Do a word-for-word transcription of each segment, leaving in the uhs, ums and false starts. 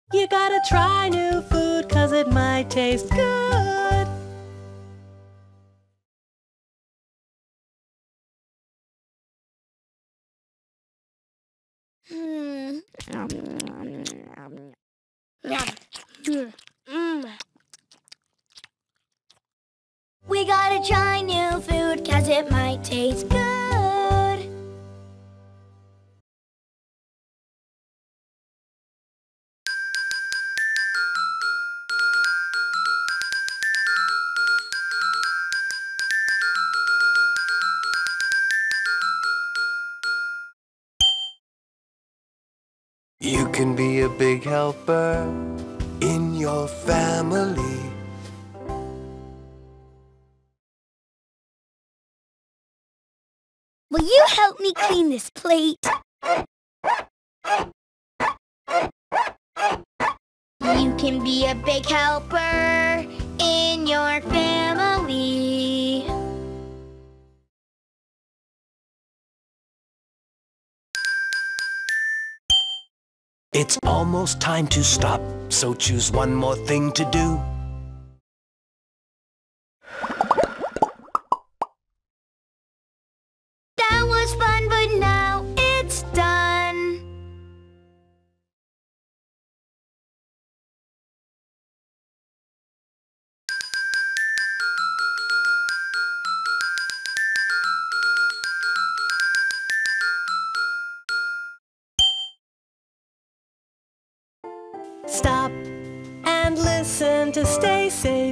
You gotta try new food 'cause it might taste good. Hmm. We gotta try new food 'cause it might taste good. You can be a big helper in your family. Will you help me clean this plate? You can be a big helper in your family. It's almost time to stop, so choose one more thing to do. That was fun, but now it's done. Stop and listen to stay safe.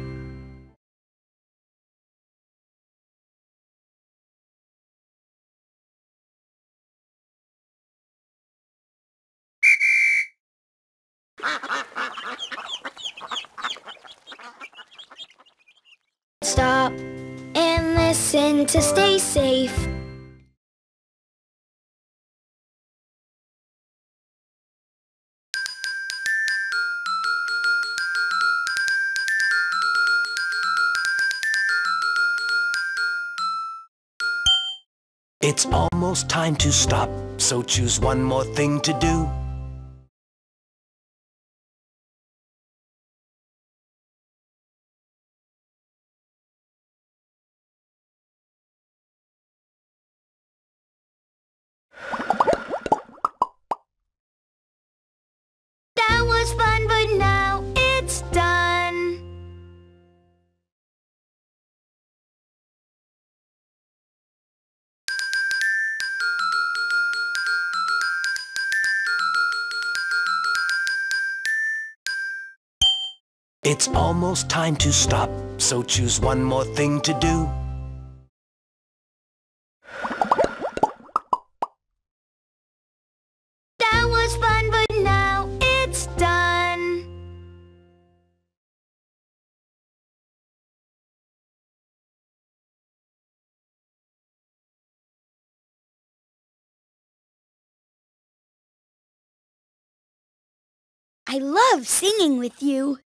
Stop and listen to stay safe. It's almost time to stop, so choose one more thing to do. That was fun, but now it's done. It's almost time to stop, so choose one more thing to do. That was fun, but now it's done. I love singing with you.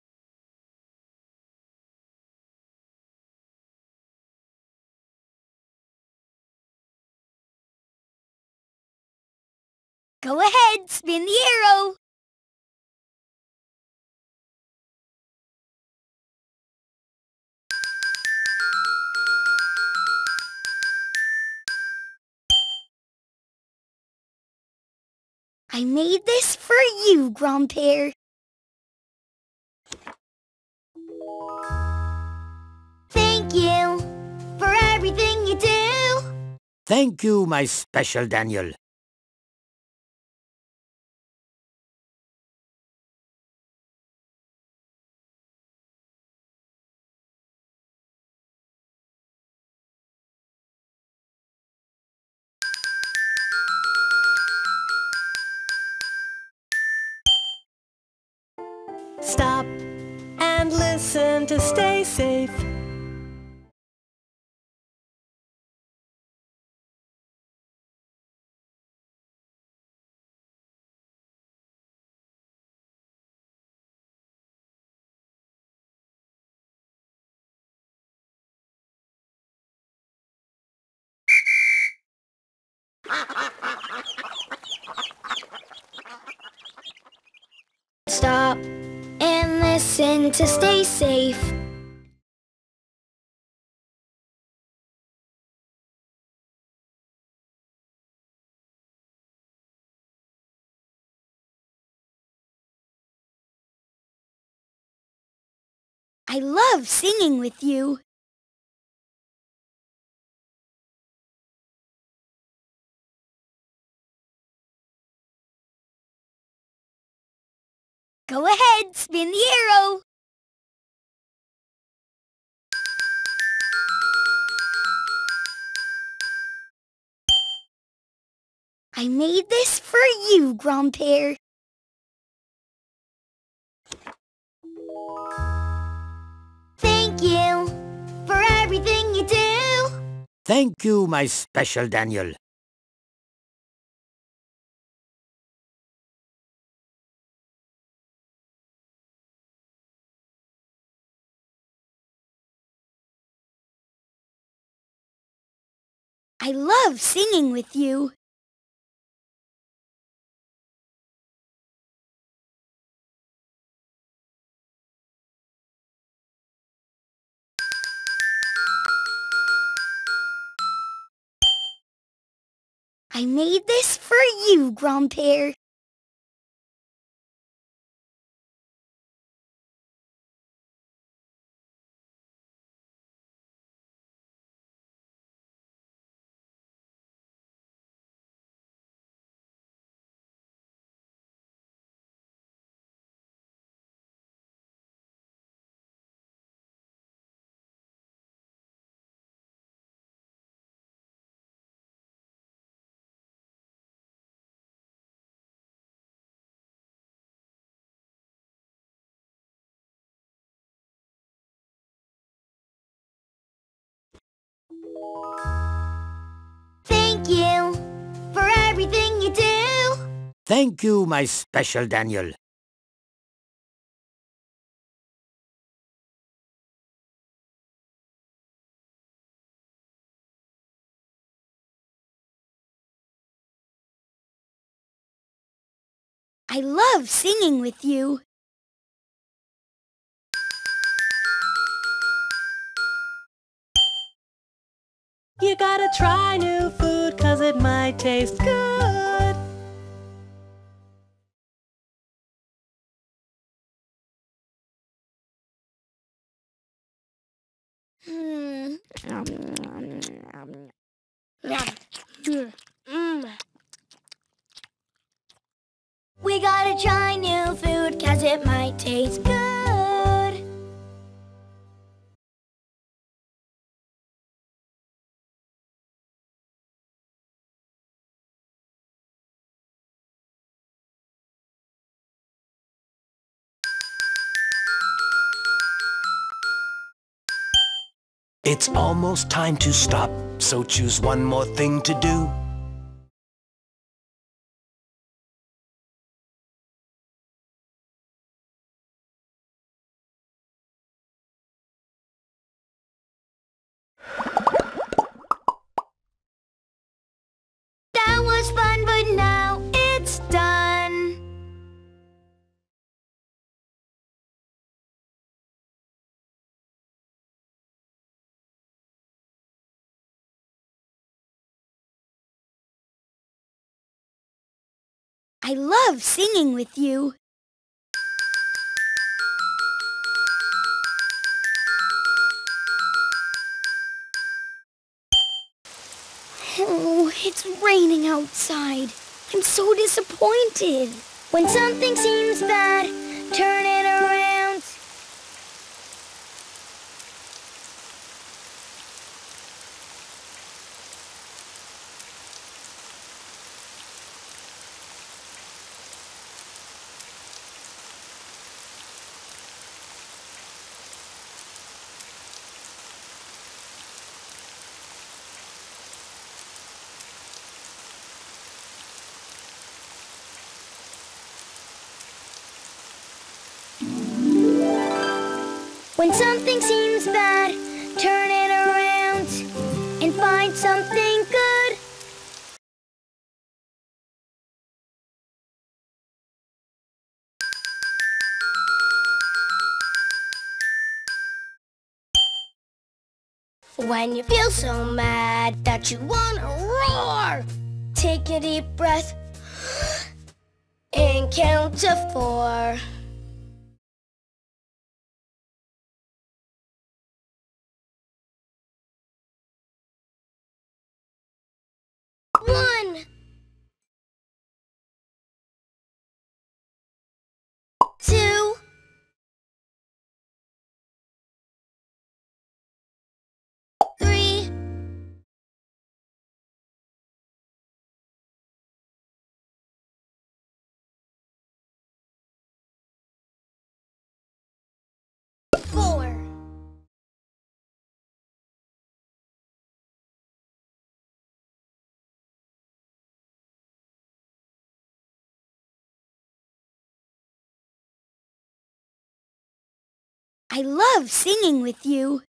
Go ahead, spin the arrow. I made this for you, Grandpere. Thank you for everything you do. Thank you, my special Daniel. Stop and listen to stay safe. listen to stay safe. I love singing with you. Go ahead, spin the arrow. I made this for you, Grandpere. Thank you for everything you do. Thank you, my special Daniel. I love singing with you. I made this for you, Grandpere. Thank you for everything you do. Thank you, my special Daniel. I love singing with you. You gotta try new food, 'cause it might taste good. Hmm. We gotta try new food, 'cause it might taste good. It's almost time to stop, so choose one more thing to do. That was fun, but now it's done. I love singing with you. Oh, it's raining outside. I'm so disappointed. When something seems bad, turn it around. When something seems bad, turn it around and find something good. When you feel so mad that you wanna roar, take a deep breath and count to four. One, two, three, four. I love singing with you.